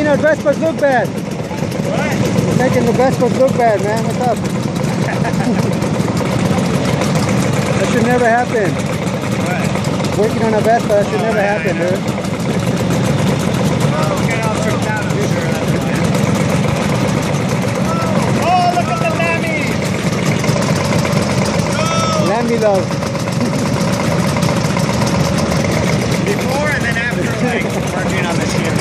our Vespas look bad. What? You're making the Vespas look bad, man. What's up? That should never happen. What? Working on a Vespa, that should never happen, dude. Oh, get all tricked out, I'm sure that's why. Oh, look at the lammies! Lammy love. Before and then after, like, working on this here.